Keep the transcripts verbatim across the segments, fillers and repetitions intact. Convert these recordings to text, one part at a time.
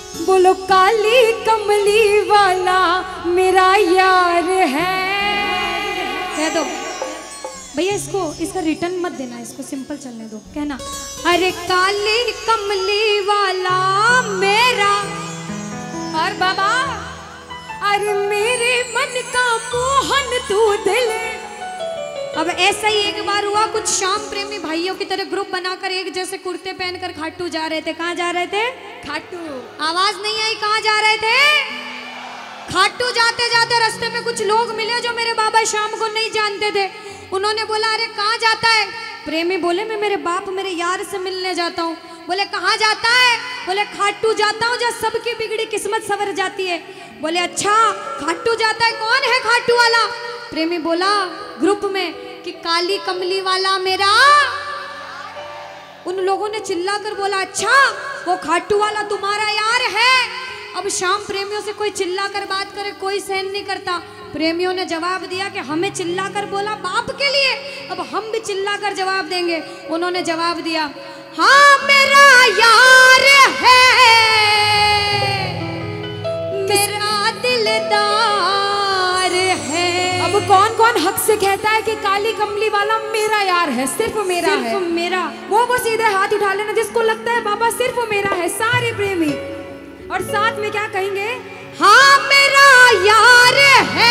बोलो काली कमली वाला मेरा यार है। कह दो भैया, इसको इसका रिटर्न मत देना, इसको सिंपल चलने दो। कहना अरे काली कमली वाला मेरा, और बाबा अरे मेरे मन का मोहन तू दिल। अब ऐसा ही एक बार हुआ, कुछ श्याम प्रेमी भाइयों की तरह ग्रुप बनाकर एक जैसे कुर्ते पहनकर खाटू जा रहे थे। कहाँ जा रहे थे? खाटू। आवाज नहीं आई, कहाँ जा रहे थे? खाटू। जाते जाते रास्ते में कुछ लोग मिले जो मेरे बाबा श्याम को नहीं जानते थे। उन्होंने बोला अरे कहाँ जाता है? प्रेमी बोले मैं मेरे बाप मेरे यार से मिलने जाता हूँ। बोले कहाँ जाता है? बोले खाटू जाता हूँ जहाँ सबकी बिगड़ी किस्मत सवर जाती है। बोले अच्छा खाटू जाता है, कौन है खाटू वाला? प्रेमी बोला ग्रुप में कि काली कमली वाला मेरा। उन लोगों ने चिल्लाकर बोला अच्छा वो खाटू वाला तुम्हारा यार है। अब श्याम प्रेमियों से कोई चिल्लाकर बात करे कोई सहन नहीं करता। प्रेमियों ने जवाब दिया कि हमें चिल्लाकर बोला बाप के लिए, अब हम भी चिल्लाकर जवाब देंगे। उन्होंने जवाब दिया हाँ मेरा यार है, मेरा दिलदार है। अब कौन कौन हक से कहता है कि काली कमली वाला मेरा यार है? सिर्फ मेरा सिर्फ है। मेरा वो वो सीधे हाथ उठा लेना जिसको लगता है बाबा सिर्फ मेरा है। सारे प्रेमी और साथ में क्या कहेंगे? हाँ मेरा यार है,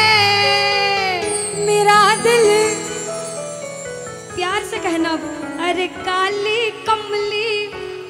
मेरा दिल। प्यार से कहना अरे काली कमली।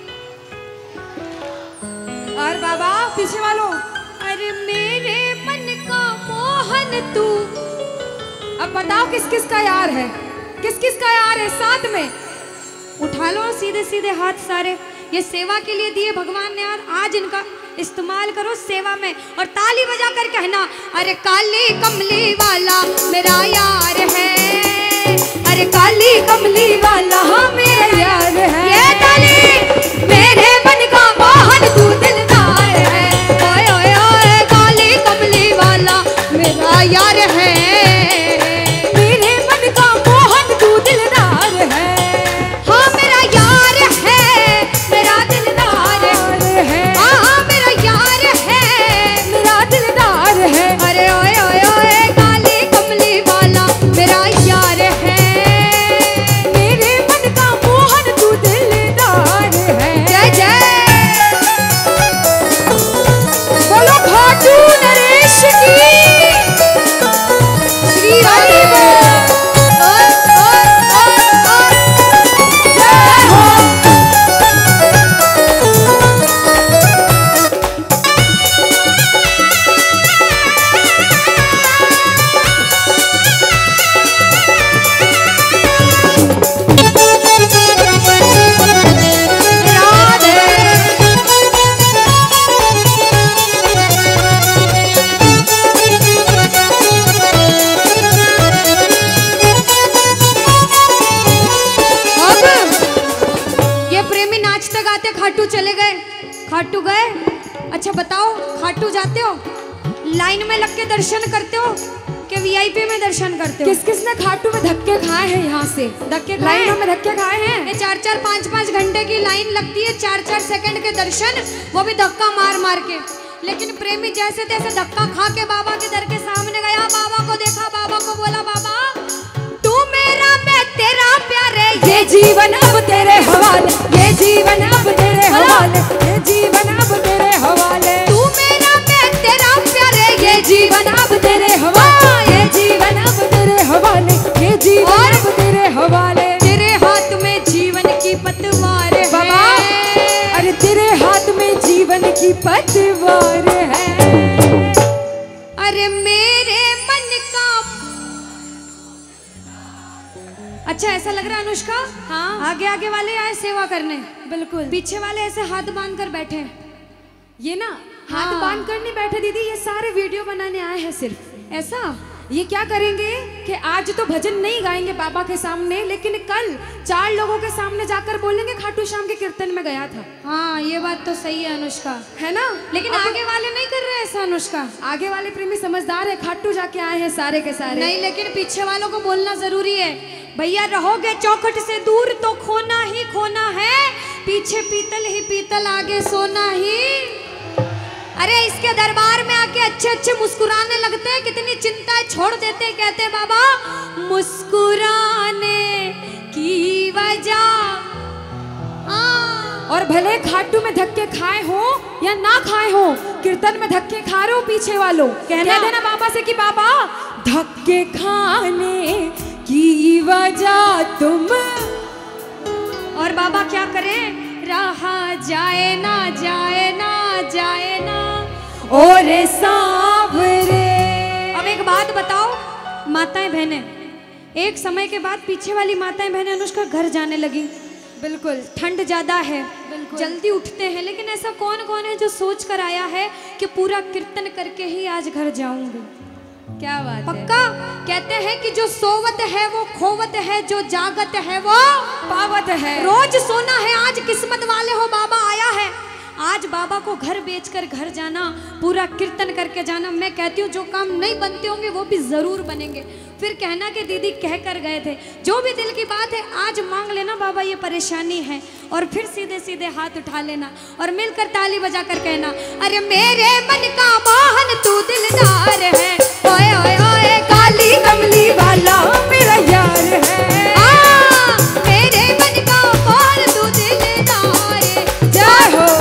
और बाबा पीछे वालों अरे मेरे मन का मोहन तू। अब बताओ किस किस का यार है? किस किस का यार है? साथ में उठा लो सीधे सीधे हाथ सारे। ये सेवा के लिए दिए भगवान ने यार, आज इनका इस्तेमाल करो सेवा में। और ताली बजा कर कहना अरे काली कमली वाला मेरा यार है, अरे काली कमली वाला मेरा यार है। ये ताली मेरे मन का मोहन तू दिलदार है। ओए ओए ओए काली कमली वाला मेरा यार है, मेरे मन का मोहन तू दिलदार है। हाँ मेरा यार है, मेरा दिलदार है। हाँ हाँ मेरा यार है, मेरा दिलदार है। अरे ओए ओए ओए काली कमली वाला मेरा यार है, मेरे मन का मोहन तू दिलदार है। जय जय बोलो खाटू नरेश की श्री हरि बोल। और और और और जय हो। खाटू चले गए, खाटू गए। अच्छा बताओ खाटू जाते हो लाइन में लग के दर्शन करते हो कि वीआईपी में दर्शन करते हो? किस किस ने खाटू में धक्के खाए हैं? यहाँ से धक्के लाइनों में धक्के खाए हैं। ये चार चार पाँच पाँच घंटे की लाइन लगती है, चार चार सेकंड के दर्शन, वो भी धक्का मार मार के। लेकिन प्रेमी जैसे तैसे धक्का खा के बाबा के दर के सामने गया, बाबा को देखा, बाबा को बोला बाबा तू मेरा मैं तेरा प्यारे, ये जीवन अब तेरे हवाले, ये जीवन अब तेरे हवाले, ये जीवन अब तेरे हवाले। तू मेरा मैं तेरा प्यारे, ये जीवन अब तेरे हवाले, ये जीवन अब तेरे हवाले, ये जीवन अब तेरे हवाले। तेरे हाथ में जीवन की पतवार है बाबा, अरे तेरे हाथ में जीवन की पतवार है। अरे मेरे मन का। अच्छा ऐसा लग रहा है अनुष्का? हाँ आगे आगे वाले आए सेवा करने, बिल्कुल पीछे वाले ऐसे हाथ बांध कर बैठे। ये ना हाँ। हाथ बांध कर नहीं बैठे दीदी, ये सारे वीडियो बनाने आए हैं सिर्फ। ऐसा ये क्या करेंगे कि आज तो भजन नहीं गाएंगे बाबा के सामने, लेकिन कल चार लोगों के सामने जाकर बोलेंगे खाटू श्याम के कीर्तन में गया था। हाँ ये बात तो सही है अनुष्का, है ना? लेकिन आगे वाले नहीं कर रहे ऐसा अनुष्का। आगे वाले प्रेमी समझदार है, खाटू जाके आए हैं सारे के सारे। नहीं लेकिन पीछे वालों को बोलना जरूरी है। भैया रहोगे चौखट से दूर तो खोना ही खोना है, पीछे पीतल ही पीतल आगे सोना ही। अरे इसके दरबार में आके अच्छे अच्छे मुस्कुराने लगते हैं, कितनी चिंताएं छोड़ देते हैं। कहते हैं बाबा मुस्कुराने की वजह, और भले खाटू में धक्के खाए हो या ना खाए हो, कीर्तन में धक्के खा रहे हो पीछे वालों, कहना देना बाबा से कि बाबा धक्के खाने की वजह तुम, और बाबा क्या करें, रहा जाए ना जाए ना जाए ना और सांवरे। अब एक बात बताओ माताएं बहनें, एक समय के बाद पीछे वाली माताएं बहनें अनुष्का घर जाने लगी। बिल्कुल ठंड ज्यादा है, बिल्कुल जल्दी उठते हैं, लेकिन ऐसा कौन कौन है जो सोच कर आया है कि पूरा कीर्तन करके ही आज घर जाऊंगी। क्या बात पक्का है? कहते हैं कि जो सोवत है वो खोवत है, जो जागत है वो पावत है। रोज सोना है, आज किस्मत वाले हो बाबा आया है। आज बाबा को घर बेचकर घर जाना, पूरा कीर्तन करके जाना। मैं कहती हूँ जो काम नहीं बनते होंगे वो भी जरूर बनेंगे। फिर कहना कि दीदी कह कर गए थे, जो भी दिल की बात है आज मांग लेना बाबा ये परेशानी है, और फिर सीधे सीधे हाथ उठा लेना और मिलकर ताली बजा कर कहना, अरे मेरे मन का मोहन तू दिलदार है, ओए ओए ओए काली कमली वाला मेरा यार है, आ, मेरे मन का मोहन तू दिलदार है। जय हो।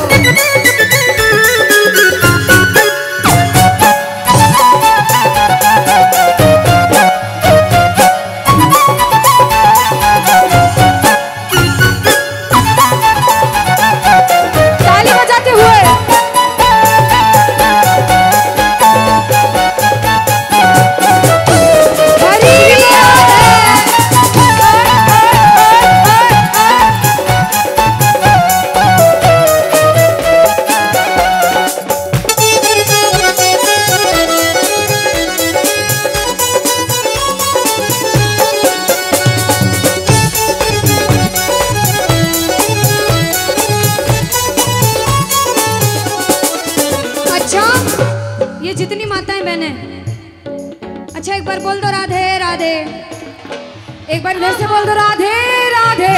जितनी माताएं बहनें, अच्छा एक बार बोल दो राधे राधे, एक बार इधर से बोल दो राधे राधे,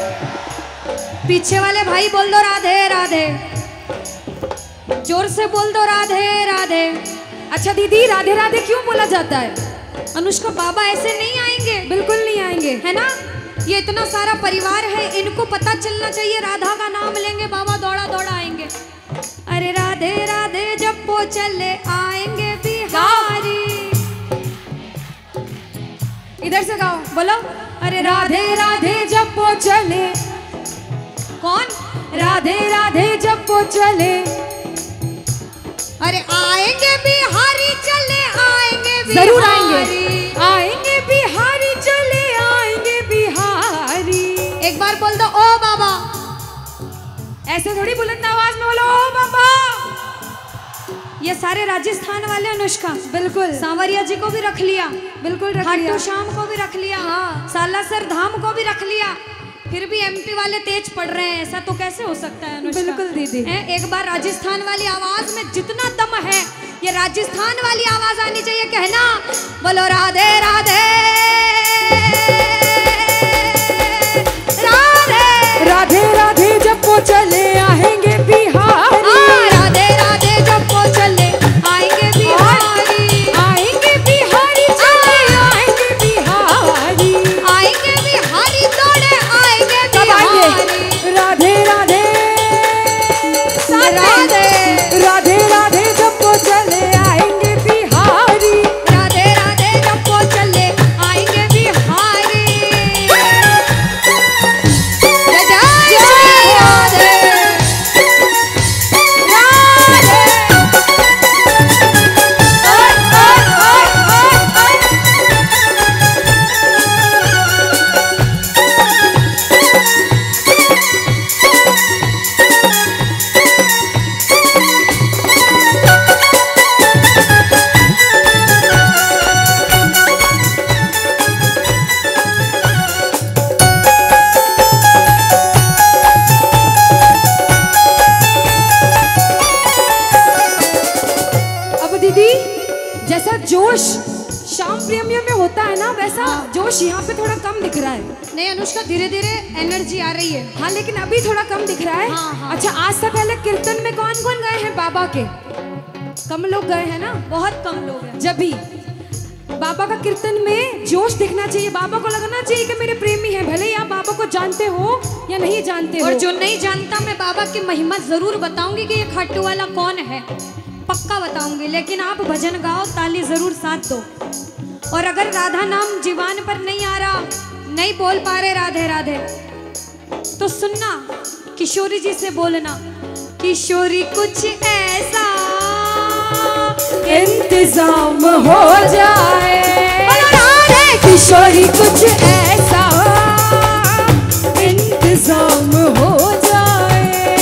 पीछे वाले भाई बोल दो राधे राधे, जोर से बोल दो राधे राधे। अच्छा दीदी राधे राधे क्यों बोला जाता है? अनुष्का बाबा ऐसे नहीं आएंगे, बिल्कुल नहीं आएंगे, है ना। ये इतना सारा परिवार है, इनको पता चलना चाहिए राधा का नाम लेंगे बाबा दौड़ा दौड़ा आएंगे। अरे राधे राधे जब वो चले आएंगे बिहारी, इधर से गाओ, बोलो अरे राधे राधे जब वो चले, कौन? राधे राधे जब वो चले, अरे आएंगे बिहारी चले आएंगे बिहारी, जरूर आएंगे, आएंगे बिहारी चले आएंगे बिहारी। एक बार बोल दो ओ बाबा, ऐसे थोड़ी बुलंद आवाज में बोलो ओ बाबा। ये सारे राजस्थान वाले अनुष्का, बिल्कुल सांवरिया जी को भी रख लिया, बिल्कुल रख लिया, खाटू श्याम को भी रख लिया, हाँ सालासर धाम को भी रख लिया, फिर भी एमपी वाले तेज पड़ रहे हैं। ऐसा तो कैसे हो सकता है अनुष्का? बिल्कुल दीदी, एक बार राजस्थान वाली आवाज में जितना दम है, ये राजस्थान वाली आवाज आनी चाहिए। कहना बोलो राधे राधे राधे राधे राधे जब वो चले आएंगे बिहारी, राधे राधे जब वो चले आएंगे बिहारी, आएंगे बिहारी चले आएंगे बिहारी, आएंगे बिहारी दौड़े आएंगे बिहारी। राधे राधे राधे राधे राधे जब वो चले आएंगे बिहारी, राधे राधे जब वो चले आएंगे बिहारी। जोश श्याम प्रेमियों में होता है ना, वैसा हाँ। जोश यहाँ पे थोड़ा कम दिख रहा है। नहीं अनुष्का, धीरे धीरे एनर्जी आ रही है। हाँ लेकिन अभी थोड़ा कम दिख रहा है। हाँ, हाँ। अच्छा आज से पहले कीर्तन में कौन कौन गए हैं बाबा के? कम लोग गए हैं ना, बहुत कम लोग हैं। जब भी बाबा का कीर्तन में जोश दिखना चाहिए, बाबा को लगना चाहिए कि मेरे प्रेमी हैं, भले ही आप बाबा को जानते हो या नहीं जानते और हो। जो नहीं जानता, मैं बाबा की महिमा जरूर बताऊंगी कि ये खाटू वाला कौन है, पक्का बताऊंगी। लेकिन आप भजन गाओ, ताली जरूर साथ दो। और अगर राधा नाम जीवान पर नहीं आ रहा, नहीं बोल पा रहे राधे राधे, तो सुनना, किशोरी जी से बोलना, किशोरी कुछ ऐसा इंतजाम हो जाए, किशोरी कुछ ऐसा इंतजाम हो जाए।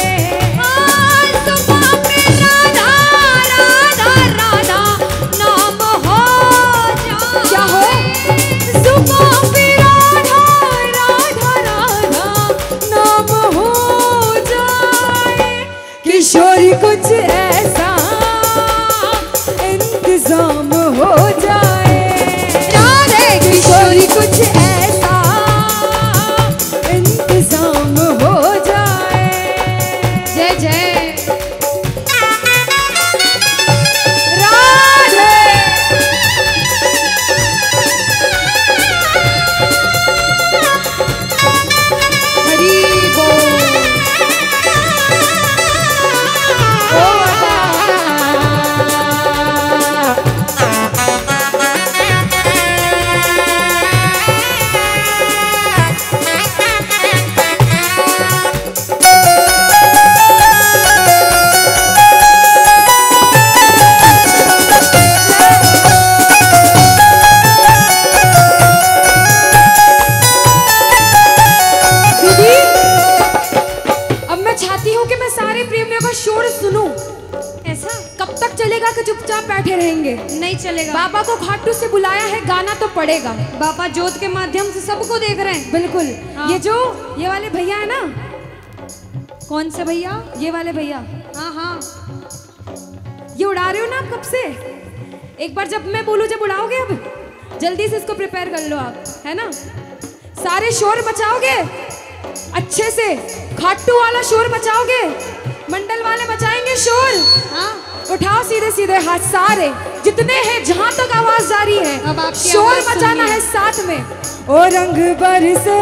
सुबह में राधा राधा राधा नाम हो जाए। क्या हो? सुबह में राधा राधा राधा नाम हो जाए, किशोरी कुछ ऐसा इंतजाम हो जाए। राधे किशोरी कुछ ऐसा इंतजाम हो जाए। जय जय राधे। हरि बोल। ओ चुपचाप बैठे रहेंगे? नहीं चलेगा। बाबा को खाटू से बुलाया है, गाना तो पड़ेगा। बाबा जोत के माध्यम से सबको देख रहे हैं। बिल्कुल। हाँ। ये जो ये वाले भैया है ना, कौन से भैया? ये वाले भैया, हाँ हाँ, ये उड़ा रहे हो ना आप कब से? एक बार जब मैं बोलूं, जब उड़ाओगे, अब जल्दी से इसको प्रिपेयर कर लो आप, है ना? सारे शोर मचाओगे अच्छे से, खाटू वाला शोर मचाओगे, मंडल वाले मचाएंगे शोर। हाँ, उठाओ सीधे सीधे हाथ सारे जितने हैं, जहां तक आवाज जारी है, अब आपकी शोर आवाज मचाना है साथ में। ओ रंग बरसे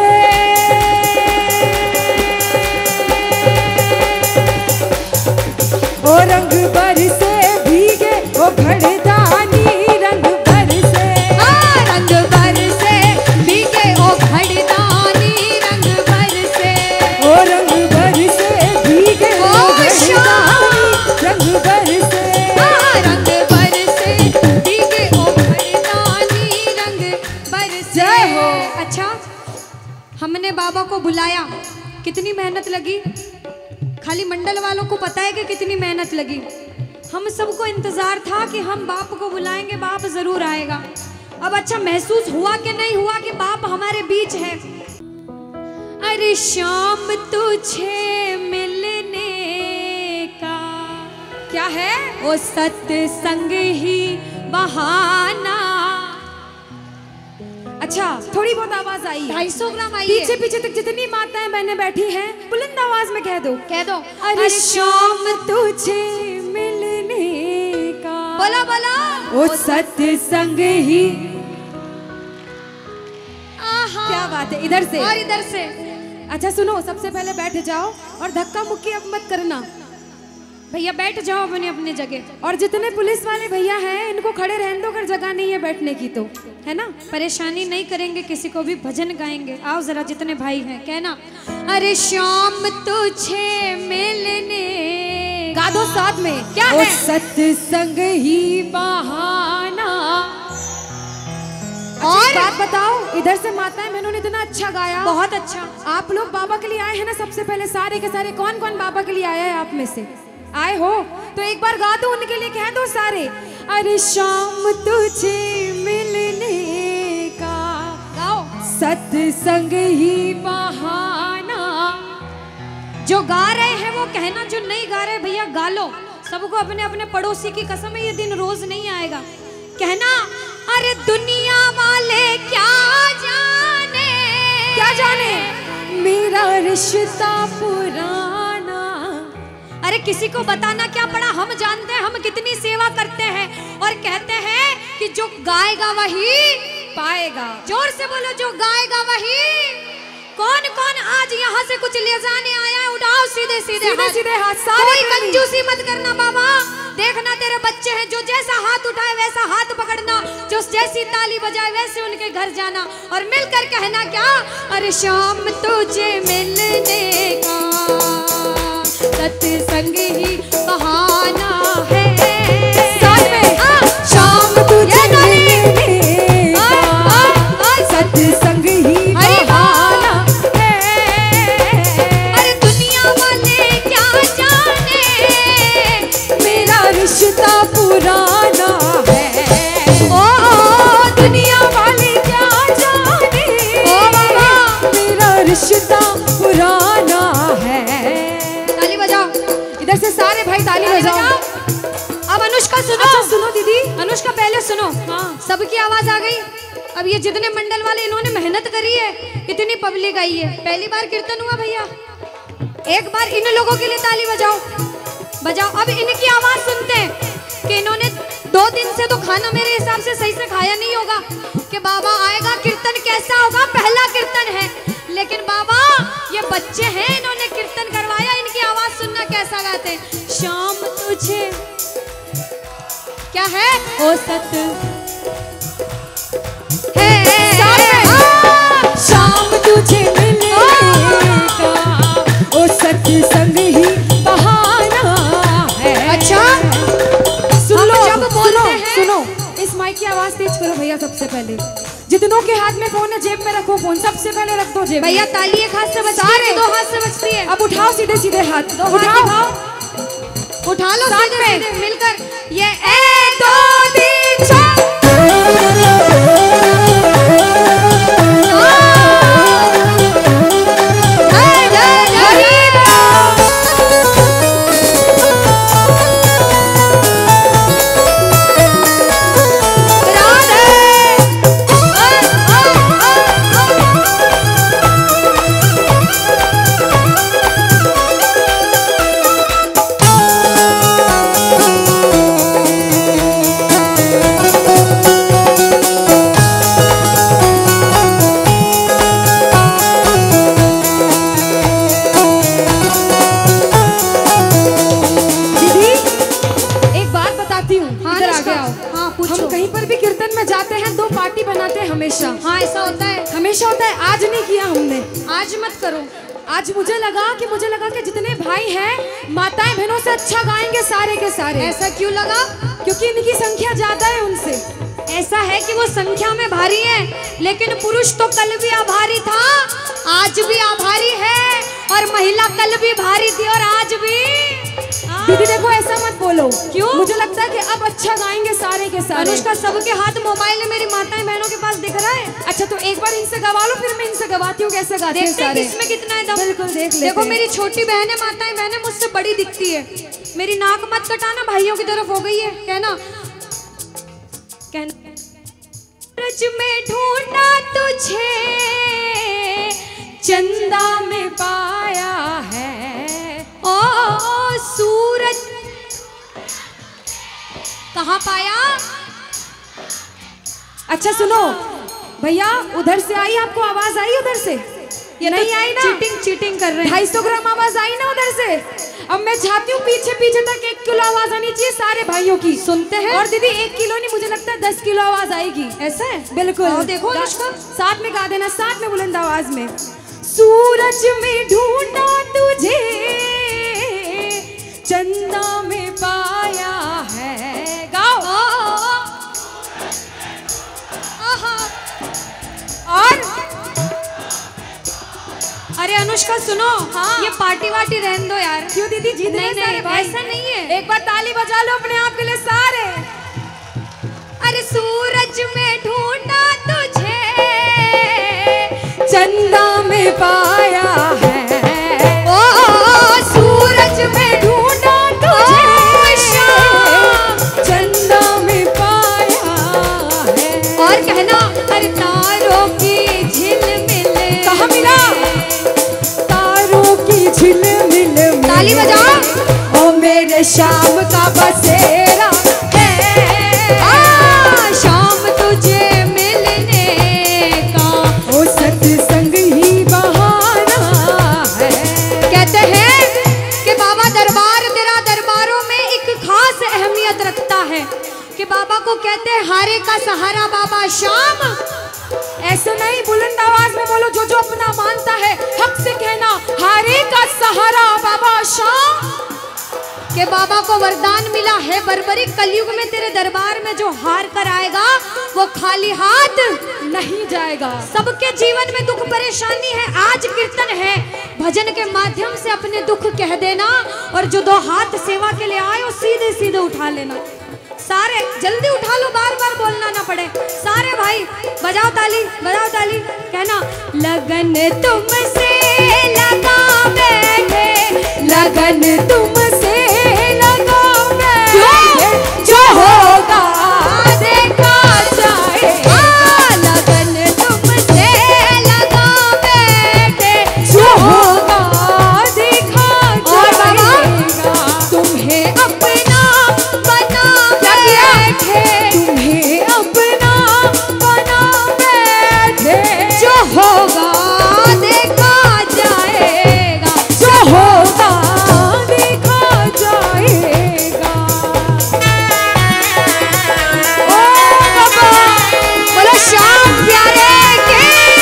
ओ रंग बरसे भीगे ओ घड़दानी, रंग बरसे हाँ, रंग बरसे भीगे ओ घड़दानी, रंग बरसे ओ रंग बरसे भीगे ओ घड़दानी, रंग बरसे हाँ, रंग बरसे भीगे ओ घड़दानी, रंग बरसे। जय हो। अच्छा, हमने बाबा को बुलाया, कितनी मेहनत लगी, खाली मंडल वालों को पता है कि कितनी मेहनत लगी। हम सबको इंतजार था कि हम बाप को बुलाएंगे, बाप जरूर आएगा। अब अच्छा महसूस हुआ कि नहीं हुआ कि बाप हमारे बीच है। अरे शाम तुझे मिलने का क्या है? ओ सत्संग ही बहाना। अच्छा, थोड़ी बहुत आवाज आई, ढाई सौ ग्राम आई पीछे पीछे तक जितनी माताएं बहनें बैठी हैं, बुलंद आवाज में कह दो, कह दो। अरे शाम तुझे मिलने का, बोला बोला, ओ सत्संग ही। आहा, क्या बात है, इधर से और इधर से। अच्छा सुनो, सबसे पहले बैठ जाओ और धक्का मुक्की अब मत करना। भैया बैठ जाओ अपने अपने जगह। और जितने पुलिस वाले भैया हैं, इनको खड़े रहने दो, अगर जगह नहीं है बैठने की तो, है ना? परेशानी नहीं करेंगे किसी को भी, भजन गाएंगे। आओ जरा, जितने भाई हैं कहना, अरे शाम तुझे मिलने गा दो साथ में। क्या ओ है? सत्संग ही बहाना। और एक बात बताओ, इधर से माताएं बहनों ने इतना अच्छा गाया, बहुत अच्छा। आप लोग बाबा के लिए आए हैं ना? सबसे पहले सारे के सारे, कौन कौन बाबा के लिए आया है आप में से? आए हो तो एक बार गा दो, उनके लिए कह दो सारे, अरे शाम तुझे मिलने का, गाओ। सत्संग ही बहाना। जो गा रहे हैं वो कहना, जो नहीं गा रहे भैया गा लो। सबको अपने अपने पड़ोसी की कसम है, ये दिन रोज नहीं आएगा। कहना, अरे दुनिया वाले क्या जाने, क्या जाने मेरा रिश्ता पुराना। अरे किसी को बताना क्या पड़ा, हम जानते हैं हम कितनी सेवा जो गाएगा वही पाएगा। जोर से बोलो, जो गाएगा वही। कौन कौन आज यहाँ से कुछ ले जाने आया है? उठाओ सीधे सीधे सीधे हाथ। सीधे हाथ। कोई कंजूसी मत करना बाबा, देखना तेरे बच्चे हैं, जो जैसा हाथ उठाए वैसा हाथ पकड़ना, जो जैसी ताली बजाए वैसे उनके घर जाना और मिलकर कहना क्या? अरे शाम तुझे मिलने का सत्संग ही बहाना है। साथ में शाम तुझे मिलने का सत्संग ही बहाना है। अरे दुनिया वाले क्या जाने मेरा रिश्ता पुराना है। ओ दुनिया वाले क्या जाने ओ बाबा मेरा रिश्ता पुराना है। ताली बजाओ, इधर से सारे भाई ताली ताली बजाओ। बजाओ। अब अनुष्का सुनो। अच्छा सुनो दीदी। अनुष्का पहले सुनो। हाँ। सबकी आवाज आ गई। अब ये जितने मंडल वाले इन्होंने मेहनत करी है, इतनी पब्लिक आई है, पहली बार कीर्तन हुआ भैया, एक बार इन लोगों के लिए ताली बजाओ बजाओ। अब इनकी आवाज सुनते हैं कि इन्होंने दो दिन से तो खाना मेरे हिसाब से सही से खाया नहीं होगा, कि बाबा आएगा कीर्तन कैसा होगा, पहला कीर्तन है। लेकिन बाबा ये बच्चे हैं, इन्होंने कीर्तन करवाया, इनकी आवाज सुनना कैसा गाते हैं। शाम तुझे क्या है ओ सत है, शाम तुझे मिलने का ओ सत्संग ही बहाना है। अच्छा सुन लो, जब बोलते हैं सुनो, इस माइक की आवाज तेज करो भैया। सबसे पहले जितनों के हाथ में फोन है जेब में रखो, फोन सबसे पहले रख दो जेब में। भैया ताली एक हाथ से बजती है, दो हाथ से बजती है। अब उठाओ सीधे सीधे हाथ, दो उठाओ उठाओ उठा लो साथ सीधे में। सीधे मिलकर। ये ए दो तीन चार जय जय हरि बोल। राधे ओ, ओ, ओ, ओ। दीदी एक बात बताती हूँ, हाँ, इधर अनुष्का। आगे आओ। हाँ, पूछो। हम कहीं पर भी कीर्तन में जाते हैं, दो पार्टी बनाते हैं हमेशा। हाँ ऐसा होता है, हमेशा होता है, आज नहीं किया हमने। आज मत करो। आज मुझे लगा कि मुझे लगा कि जितने भाई हैं माताएं बहनों से अच्छा गाएंगे सारे के सारे। ऐसा क्यों लगा? क्योंकि इनकी संख्या ज्यादा है उनसे। ऐसा है कि वो संख्या में भारी है, लेकिन पुरुष तो कल भी आभारी था, आज भी आभारी है, और महिला कल भी भारी थी और आज भी। दीदी देखो ऐसा मत बोलो। क्यों? मुझे लगता है कि अब अच्छा गाएंगे सारे के सारे। अनुष्का सबके हाथ मोबाइल है, मेरी माताएं बहनों के पास दिख रहा है। अच्छा तो एक बार इनसे गवा लो, फिर मैं इनसे गवाती हूँ कैसे गाते हैं देखते हैं सारे। किसमें कितना है दम। बिल्कुल देख लेते देखो हैं। मेरी छोटी बहन है, माताएं बहन है, मुझसे बड़ी दिखती है। मेरी नाक मत कटाना, भाइयों की तरफ हो गई है। कहना कहना सूरज में ढूंढा तुझे, चंदा में पाया है। ओ सूरज कहाँ पाया? अच्छा सुनो भैया, उधर से आई, आपको आवाज आई उधर से? ये नहीं आई ना? चीटिंग चीटिंग कर रहे हैं। ढाई सौ ग्राम आवाज आई ना उधर से? अब मैं चाहती हूँ पीछे पीछे तक एक किलो आवाज आनी चाहिए सारे भाइयों की। सुनते हैं। और दीदी एक किलो नहीं, मुझे लगता है दस किलो आवाज आएगी। ऐसा है? बिल्कुल। और देखो गा- अनुष्का। साथ में गा देना, साथ में बुलंद आवाज में। सूरज में ढूंढा तुझे, चंदा में पाया है। गाओ। आहा। और अरे अनुष्का सुनो, हाँ। ये पार्टी वार्टी रहने दो यार। क्यों दीदी जीत नहीं गए सारे नहीं भाई? ऐसा नहीं है। एक बार ताली बजा लो अपने आप के लिए सारे। अरे सूरज में ढूंढा तुझे, चंदा में पाया है। ओ सूरज में ढूंढा तुझे, चंदा में पाया है। और कहना अरे तारों की झिलमिल। कहाँ मिला? तारों की झिलमिल में ताली बजाओ। ओ मेरे शाम का बसेरा है। आ शाम है कि बाबा को कहते हैं हारे का सहारा बाबा श्याम। ऐसे नहीं, बुलंद आवाज में बोलो, जो जो अपना मानता है हक से कहना, हारे का सहारा बाबा श्याम। के बाबा को वरदान मिला है बर्बरी कलयुग में तेरे दरबार में जो हार कर आएगा वो खाली हाथ नहीं जाएगा। सबके जीवन में दुख परेशानी है, आज कीर्तन है, भजन के माध्यम से अपने दुख कह देना, और जो दो हाथ सेवा के लिए आए वो सीधे सीधे उठा लेना। सारे जल्दी उठा लो, बार बार बोलना ना पड़े। सारे भाई बजाओ ताली, बजाओ ताली, कहना लगन तुमसे लगा बैठे, लगन तुमसे लगा बैठे, जो होगा देखा जाएगा। लगन तुमसे लगा बैठे, जो होगा देखा जाएगा। तुम्हें अपना बना बैठे, तुम्हें अपना बना बैठे, जो होगा देखा जाएगा। जो होगा देखा जाएगा। ओ बाबा बोलो श्याम प्यारे के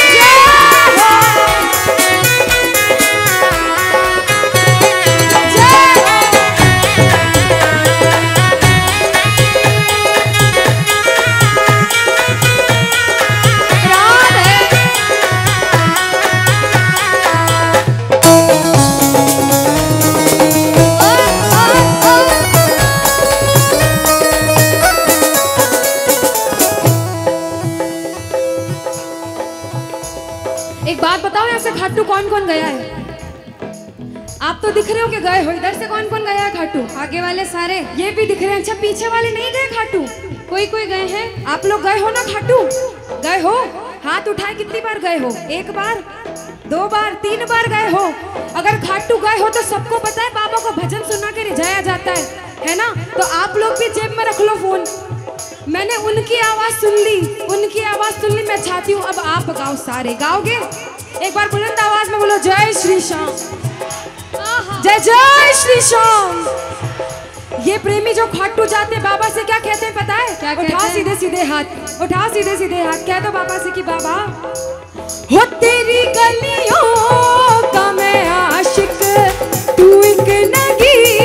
एक बात बताओ, यहाँ से खाटू कौन कौन गया है? आप तो दिख रहे हो कि गए हो। इधर से कौन कौन गया है खाटू? आगे वाले सारे ये भी दिख रहे हैं। अच्छा, पीछे वाले नहीं गए खाटू? कोई कोई गए हैं। आप लोग गए हो ना खाटू? गए हो? हाथ उठाए, कितनी बार गए हो? एक बार, दो बार, तीन बार गए हो? अगर खाटू गए हो तो सबको पता है बाबा को भजन सुना के रिझाया जाता है, है ना? तो आप लोग भी जेब में रख लो फोन। मैंने उनकी आवाज सुन ली, उनकी आवाज सुन ली। मैं चाहती हूँ अब आप गाओ, सारे गाओगे? एक बार बुलंद आवाज में बोलो, जय श्री श्याम, जय जय श्री श्याम। ये प्रेमी जो खाटू जाते बाबा से क्या कहते हैं पता है? क्या उठाओ सीधे सीधे हाथ, उठाओ सीधे सीधे हाथ, कह दो बाबा से कि बाबा हो तेरी गलियों का मैं आशिक, तू एक नगीना